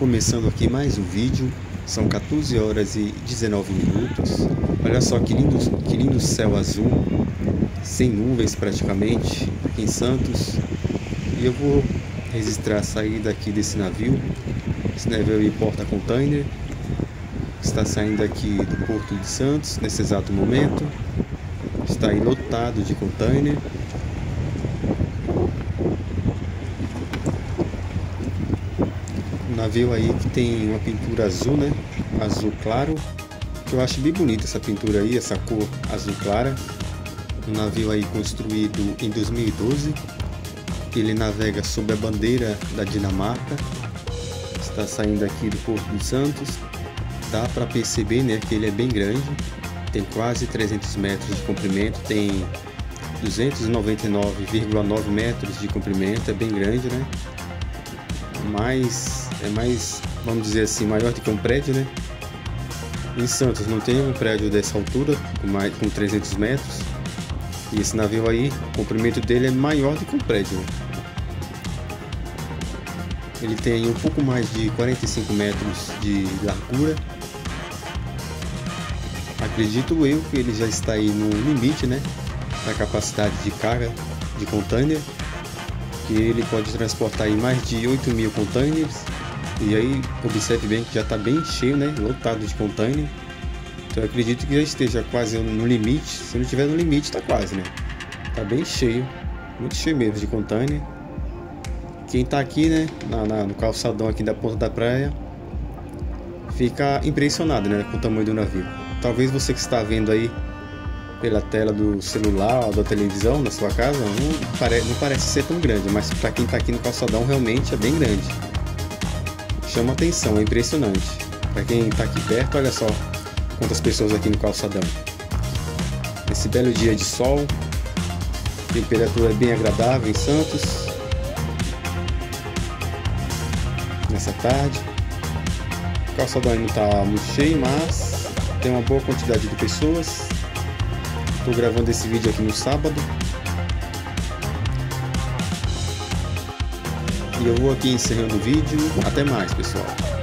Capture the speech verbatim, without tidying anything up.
começando aqui mais um vídeo. São quatorze horas e dezenove minutos. Olha só que lindo, que lindo céu azul, sem nuvens praticamente, aqui em Santos. E eu vou registrar a saída aqui desse navio. Esse navio aí porta container. Está saindo aqui do Porto de Santos nesse exato momento. Está aí lotado de container. Um navio aí que tem uma pintura azul, né? Azul claro. Que eu acho bem bonita essa pintura aí, essa cor azul clara. Um navio aí construído em dois mil e doze. Ele navega sob a bandeira da Dinamarca. Está saindo aqui do Porto de Santos. Dá para perceber, né, que ele é bem grande. Tem quase trezentos metros de comprimento. Tem duzentos e noventa e nove vírgula nove metros de comprimento. É bem grande, né? Mas é mais, vamos dizer assim, maior do que um prédio, né? Em Santos não tem um prédio dessa altura, com, mais, com trezentos metros. E esse navio aí, o comprimento dele é maior do que um prédio, né? Ele tem um pouco mais de quarenta e cinco metros de largura. Acredito eu que ele já está aí no limite, né, da capacidade de carga de container. Que ele pode transportar aí mais de oito mil containers. E aí, observe bem que já está bem cheio, né? Lotado de container. Então eu acredito que já esteja quase no limite. Se não estiver no limite, está quase, né? Está bem cheio. Muito cheio mesmo de container. Quem está aqui, né? Na, na, no calçadão aqui da Ponta da Praia, fica impressionado, né? Com o tamanho do navio. Talvez você que está vendo aí pela tela do celular ou da televisão na sua casa, não, pare, não parece ser tão grande, mas para quem está aqui no calçadão realmente é bem grande. Chama atenção, é impressionante. Para quem está aqui perto, olha só quantas pessoas aqui no calçadão. Esse belo dia de sol, a temperatura é bem agradável em Santos. Nessa tarde, o calçadão ainda não está muito cheio, mas tem uma boa quantidade de pessoas. Estou gravando esse vídeo aqui no sábado. E eu vou aqui encerrando o vídeo. Até mais, pessoal.